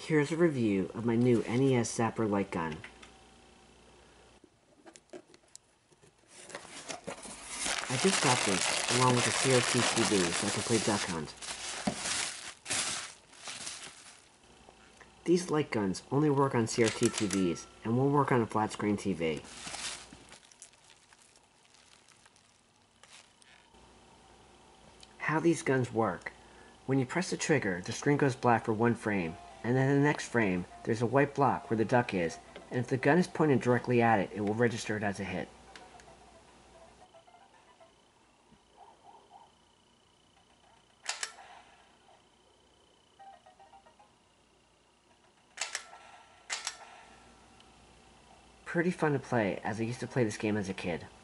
Here's a review of my new Nes Zapper light gun. I just got this along with a CRT TV so I can play Duck Hunt. These light guns only work on CRT TVs and won't work on a flat screen TV. How these guns work. When you press the trigger, the screen goes black for one frame, and then in the next frame, there's a white block where the duck is, and if the gun is pointed directly at it, it will register it as a hit. Pretty fun to play, as I used to play this game as a kid.